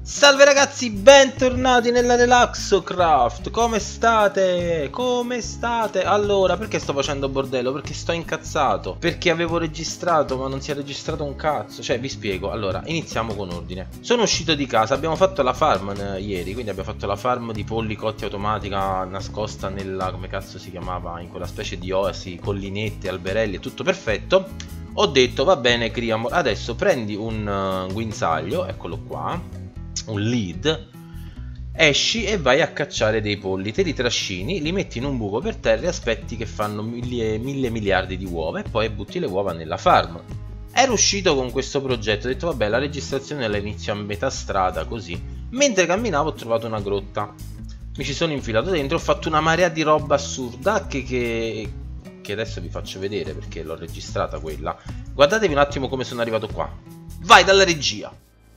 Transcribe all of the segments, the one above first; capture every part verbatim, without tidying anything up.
Salve ragazzi, bentornati nella Relaxocraft. Come state? Come state? Allora, perché sto facendo bordello? Perché sto incazzato. Perché avevo registrato ma non si è registrato un cazzo. Cioè, vi spiego. Allora, iniziamo con ordine. Sono uscito di casa, abbiamo fatto la farm eh, ieri. Quindi abbiamo fatto la farm di polli cotti automatica nascosta nella, come cazzo si chiamava, in quella specie di oasi, collinette, alberelli, è tutto perfetto. Ho detto, va bene, Criamo, adesso prendi un uh, guinzaglio, eccolo qua, un lead, esci e vai a cacciare dei polli, te li trascini, li metti in un buco per terra e aspetti che fanno mille, mille miliardi di uova e poi butti le uova nella farm. Ero uscito con questo progetto, ho detto vabbè, la registrazione la inizio a metà strada, così. Mentre camminavo ho trovato una grotta, mi ci sono infilato dentro, ho fatto una marea di roba assurda che, che, che adesso vi faccio vedere perché l'ho registrata quella. Guardatevi un attimo come sono arrivato qua. Vai dalla regia!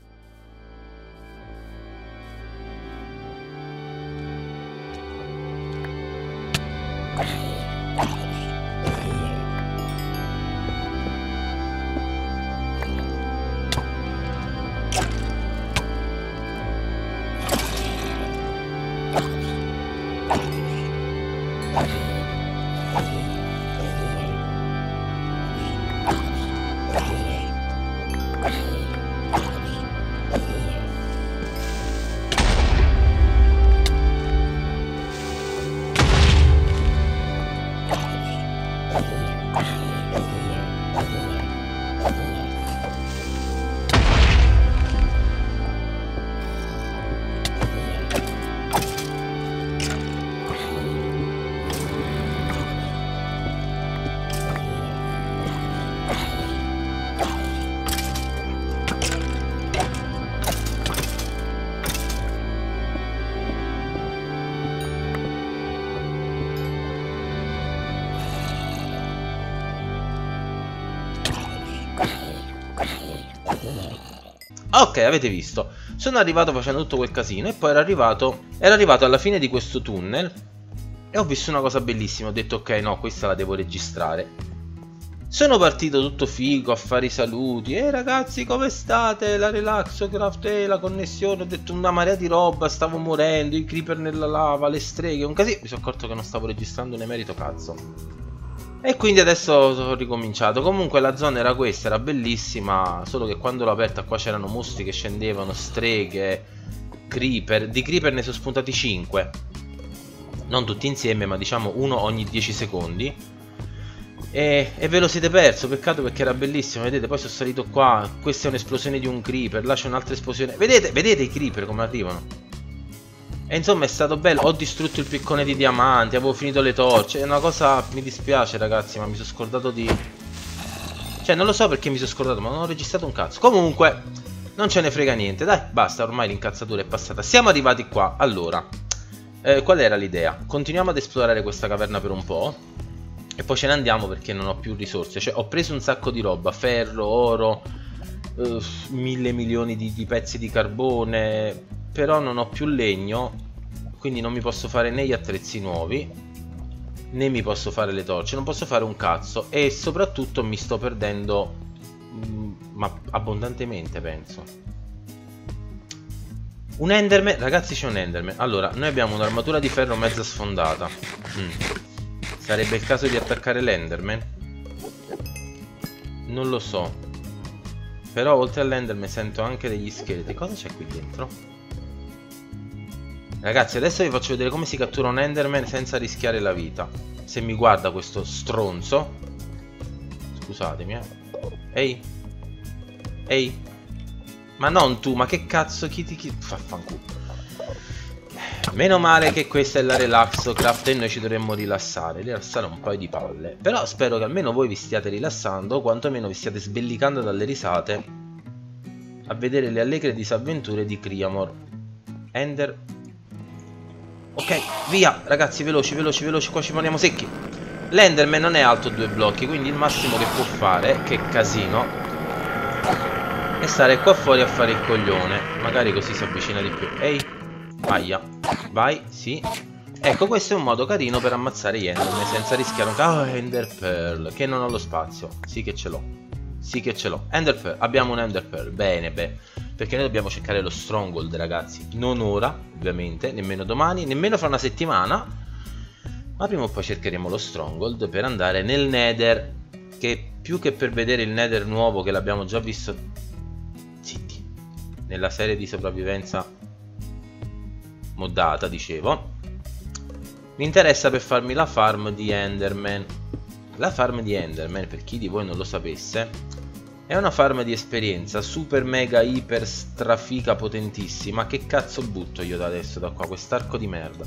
Ok, avete visto, sono arrivato facendo tutto quel casino e poi ero arrivato, ero arrivato alla fine di questo tunnel e ho visto una cosa bellissima, ho detto ok, no, questa la devo registrare. Sono partito tutto figo a fare i saluti, ehi ragazzi come state, la Relaxocraft, eh, la connessione, ho detto una marea di roba, stavo morendo, i creeper nella lava, le streghe, un casino, mi sono accorto che non stavo registrando né merito cazzo. E quindi adesso ho ricominciato. Comunque la zona era questa, era bellissima, solo che quando l'ho aperta qua c'erano mostri che scendevano, streghe, creeper. Di creeper ne sono spuntati cinque, non tutti insieme ma diciamo uno ogni dieci secondi. E, e ve lo siete perso, peccato perché era bellissimo. Vedete, poi sono salito qua, questa è un'esplosione di un creeper, là c'è un'altra esplosione. Vedete, vedete i creeper come arrivano. E insomma è stato bello, ho distrutto il piccone di diamanti, avevo finito le torce, è una cosa, mi dispiace ragazzi, ma mi sono scordato di... Cioè non lo so perché mi sono scordato, ma non ho registrato un cazzo. Comunque, non ce ne frega niente, dai, basta, ormai l'incazzatura è passata. Siamo arrivati qua, allora, eh, qual era l'idea? Continuiamo ad esplorare questa caverna per un po' e poi ce ne andiamo perché non ho più risorse. Cioè ho preso un sacco di roba, ferro, oro, eh, mille milioni di, di pezzi di carbone... Però non ho più legno, quindi non mi posso fare né gli attrezzi nuovi, né mi posso fare le torce, non posso fare un cazzo. E soprattutto mi sto perdendo, mh, ma abbondantemente penso. Un Enderman, ragazzi c'è un Enderman. Allora, noi abbiamo un'armatura di ferro mezza sfondata. mm. Sarebbe il caso di attaccare l'Enderman? Non lo so. Però oltre all'Enderman sento anche degli scheletri. Cosa c'è qui dentro? Ragazzi, adesso vi faccio vedere come si cattura un Enderman senza rischiare la vita. Se mi guarda questo stronzo. Scusatemi, eh. Ehi. Ehi. Ma non tu, ma che cazzo, chi ti... Chi... Faffanculo. Meno male che questa è la Relaxocraft e noi ci dovremmo rilassare. Rilassare un paio di palle. Però spero che almeno voi vi stiate rilassando, o quantomeno vi stiate sbellicando dalle risate a vedere le allegre disavventure di Criamor. Ender... Ok, via, ragazzi, veloci, veloci, veloci, qua ci poniamo secchi. L'Enderman non è alto due blocchi, quindi il massimo che può fare, che casino, è stare qua fuori a fare il coglione. Magari così si avvicina di più. Ehi, aia, vai, sì. Ecco, questo è un modo carino per ammazzare gli Enderman senza rischiare un... Oh, Ender Pearl, che non ho lo spazio. Sì che ce l'ho. Sì che ce l'ho. Ender Pearl, abbiamo un Ender Pearl. Bene, beh. perché noi dobbiamo cercare lo stronghold, ragazzi. Non ora, ovviamente, nemmeno domani, nemmeno fra una settimana, ma prima o poi cercheremo lo stronghold per andare nel Nether, che più che per vedere il Nether nuovo, che l'abbiamo già visto, zitti, nella serie di sopravvivenza moddata, dicevo, mi interessa per farmi la farm di Enderman. La farm di Enderman, per chi di voi non lo sapesse, è una farm di esperienza super mega iper strafica potentissima. Che cazzo butto io da adesso da qua? Quest'arco di merda.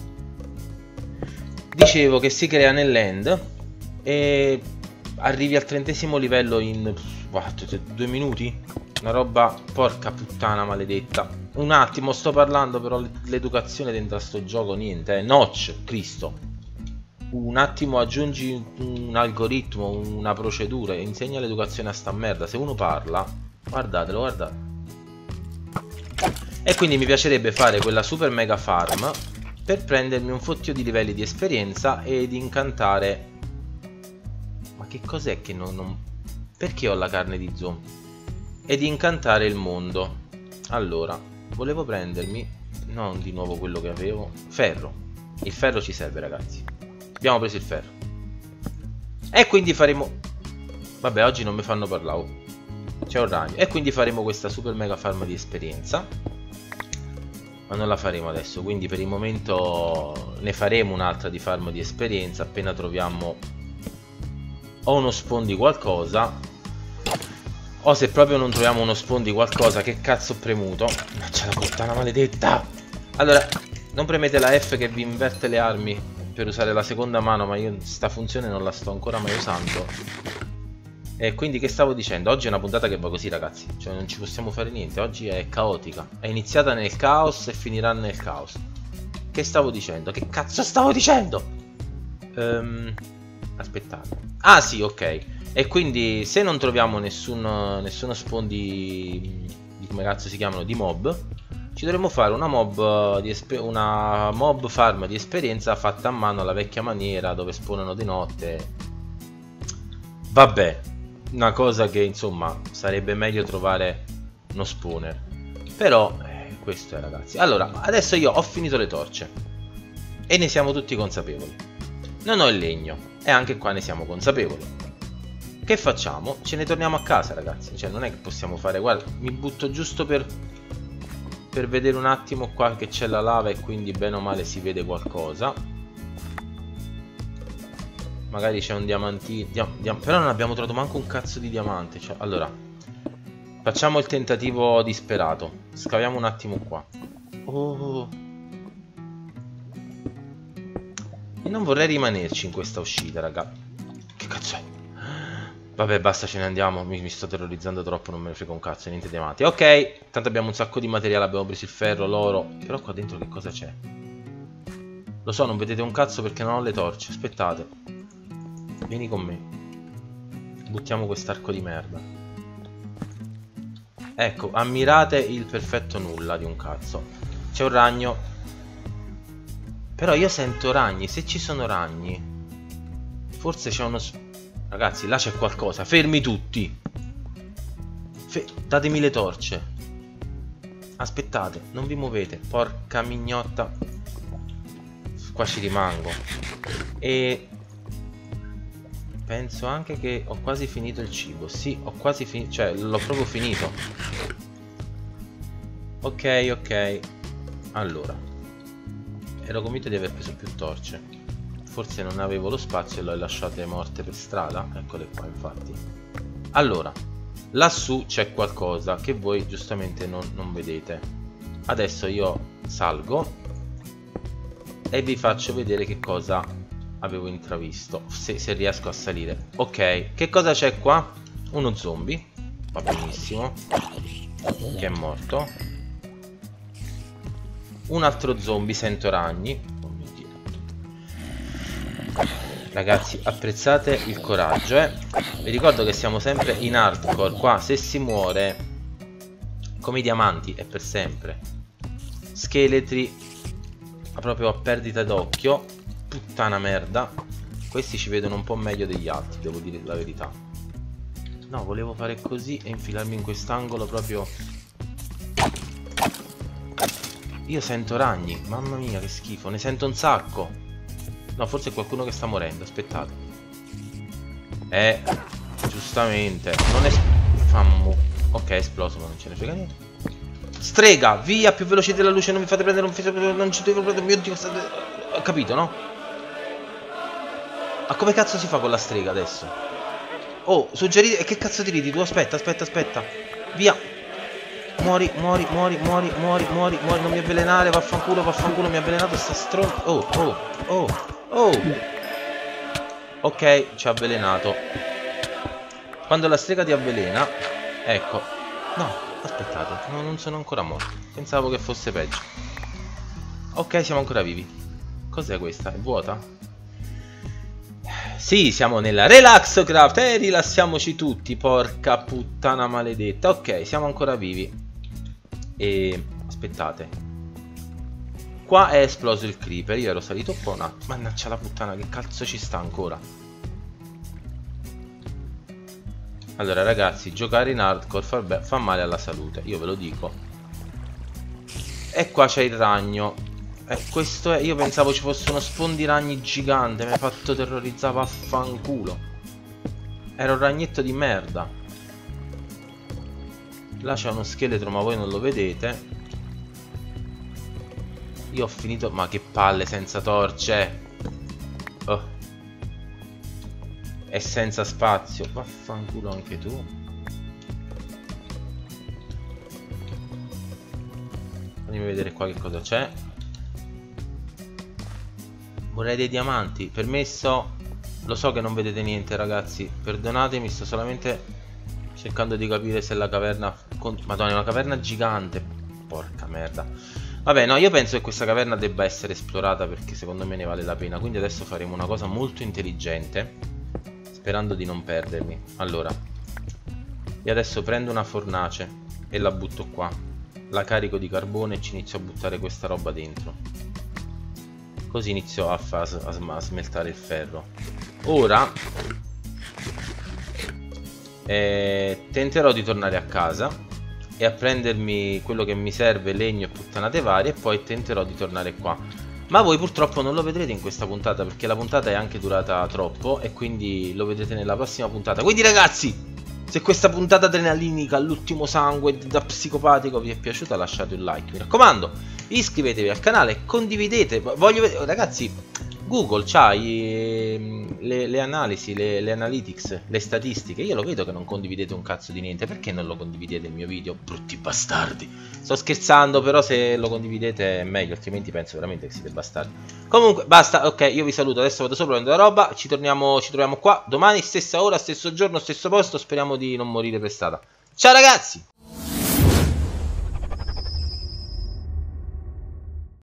Dicevo che si crea nell'end e arrivi al trentesimo livello in what, due minuti? Una roba, porca puttana maledetta. Un attimo, sto parlando, però l'educazione dentro a sto gioco niente, eh. Notch, Cristo. Un attimo, aggiungi un algoritmo, una procedura, insegna l'educazione a sta merda. Se uno parla, guardatelo, guardate. E quindi mi piacerebbe fare quella super mega farm per prendermi un fottio di livelli di esperienza ed incantare. Ma che cos'è che non, non... Perché ho la carne di zombie? Ed incantare il mondo. Allora, volevo prendermi, non di nuovo quello che avevo, ferro. Il ferro ci serve, ragazzi. Abbiamo preso il ferro. E quindi faremo... Vabbè, oggi non mi fanno parlare. C'è un ragno. E quindi faremo questa super mega farm di esperienza. Ma non la faremo adesso. Quindi per il momento ne faremo un'altra di farm di esperienza appena troviamo o uno spawn di qualcosa, o se proprio non troviamo uno spawn di qualcosa. Che cazzo ho premuto? C'è la puttana maledetta. Allora, non premete la F che vi inverte le armi per usare la seconda mano, ma io sta funzione non la sto ancora mai usando. E quindi che stavo dicendo? Oggi è una puntata che va così, ragazzi. Cioè non ci possiamo fare niente. Oggi è caotica. È iniziata nel caos e finirà nel caos. Che stavo dicendo? Che cazzo stavo dicendo? Um, aspettate. Ah sì, ok. E quindi se non troviamo nessun, nessuno spawn di, di come cazzo si chiamano, di mob, ci dovremmo fare una mob, di una mob farm di esperienza fatta a mano alla vecchia maniera, dove spawnano di notte. Vabbè, una cosa che insomma sarebbe meglio trovare uno spawner. Però eh, questo è, ragazzi. Allora, adesso io ho finito le torce e ne siamo tutti consapevoli. Non ho il legno e anche qua ne siamo consapevoli. Che facciamo? Ce ne torniamo a casa, ragazzi. Cioè non è che possiamo fare... Guarda, mi butto giusto per... per vedere un attimo qua che c'è la lava e quindi bene o male si vede qualcosa. Magari c'è un diamantino, diam diam però non abbiamo trovato manco un cazzo di diamante, cioè, allora facciamo il tentativo disperato. Scaviamo un attimo qua. Oh, e non vorrei rimanerci in questa uscita, raga. Che cazzo è? Vabbè, basta, ce ne andiamo. Mi, mi sto terrorizzando troppo, non me ne frega un cazzo, niente diamanti. Ok, tanto abbiamo un sacco di materiale, abbiamo preso il ferro, l'oro. Però qua dentro che cosa c'è? Lo so, non vedete un cazzo perché non ho le torce. Aspettate. Vieni con me. Buttiamo quest'arco di merda. Ecco, ammirate il perfetto nulla di un cazzo. C'è un ragno. Però io sento ragni. Se ci sono ragni, forse c'è uno... Ragazzi, là c'è qualcosa. Fermi tutti. Fe... Datemi le torce. Aspettate, non vi muovete. Porca mignotta. Qua ci rimango. E... penso anche che ho quasi finito il cibo. Sì, ho quasi finito. Cioè, l'ho proprio finito. Ok, ok. Allora, ero convinto di aver preso più torce. Forse non avevo lo spazio e le ho lasciate morte per strada. Eccole qua, infatti. Allora, lassù c'è qualcosa che voi giustamente non, non vedete. Adesso io salgo e vi faccio vedere che cosa avevo intravisto, se, se riesco a salire. Ok, che cosa c'è qua? Uno zombie. Va benissimo. Che è morto. Un altro zombie, sento ragni. Oh mio Dio. Ragazzi, apprezzate il coraggio, eh. Vi ricordo che siamo sempre in hardcore. Qua se si muore, come i diamanti, è per sempre. Scheletri proprio a perdita d'occhio. Puttana merda. Questi ci vedono un po' meglio degli altri, devo dire la verità. No, volevo fare così e infilarmi in quest'angolo proprio Io sento ragni, mamma mia che schifo, ne sento un sacco. No, forse è qualcuno che sta morendo, aspettate. Eh, giustamente, non è... Fammu. Ok, è esploso, ma non ce ne frega niente. Strega, via, più veloce della luce, non mi fate prendere un figlio, non ci devo prendere, mio Dio, state... Ho capito, no? Ma come cazzo si fa con la strega adesso? Oh, suggerite... Che cazzo ti ridi tu? Aspetta, aspetta, aspetta. Via. Muori, muori, muori, muori, muori, muori, muori, non mi avvelenare, vaffanculo, vaffanculo, mi ha avvelenato sta stron... Oh, oh, oh, oh. Ok, ci ha avvelenato. Quando la strega ti avvelena... Ecco. No, aspettate, no, non sono ancora morto. Pensavo che fosse peggio. Ok, siamo ancora vivi. Cos'è questa? È vuota? Sì, siamo nella Relax Craft e eh, rilassiamoci tutti, porca puttana maledetta. Ok, siamo ancora vivi. E aspettate, qua è esploso il creeper. Io ero salito qua un attimo. Mannaggia la puttana, che cazzo ci sta ancora? Allora ragazzi, giocare in hardcore fa, fa male alla salute, io ve lo dico. E qua c'è il ragno. E questo è, io pensavo ci fosse uno sfondiragni gigante. Mi hai fatto terrorizzare, vaffanculo. Era un ragnetto di merda. Là c'è uno scheletro ma voi non lo vedete. Io ho finito... Ma che palle senza torce. Oh. E senza spazio. Vaffanculo anche tu. Fammi vedere qua che cosa c'è. Vorrei dei diamanti. Permesso. Lo so che non vedete niente ragazzi. Perdonatemi, sto solamente... cercando di capire se la caverna... Madonna, è una caverna gigante. Porca merda. Vabbè, no, io penso che questa caverna debba essere esplorata perché secondo me ne vale la pena. Quindi adesso faremo una cosa molto intelligente, sperando di non perdermi. Allora, io adesso prendo una fornace e la butto qua. La carico di carbone e ci inizio a buttare questa roba dentro. Così inizio a, a, a smeltare il ferro. Ora... Eh, tenterò di tornare a casa e a prendermi quello che mi serve, legno e puttanate varie, e poi tenterò di tornare qua. Ma voi purtroppo non lo vedrete in questa puntata perché la puntata è anche durata troppo e quindi lo vedrete nella prossima puntata. Quindi ragazzi, se questa puntata adrenalinica all'ultimo sangue da psicopatico vi è piaciuta, lasciate un like, mi raccomando, iscrivetevi al canale, condividete. Voglio vedere, ragazzi, Google c'ha i, le, le analisi, le, le analytics, le statistiche. Io lo vedo che non condividete un cazzo di niente. Perché non lo condividete il mio video? Brutti bastardi. Sto scherzando, però se lo condividete è meglio, altrimenti penso veramente che siete bastardi. Comunque basta, ok, io vi saluto. Adesso vado sopra, prendo la roba. Ci torniamo, ci troviamo qua domani, stessa ora, stesso giorno, stesso posto. Speriamo di non morire per strada. Ciao ragazzi!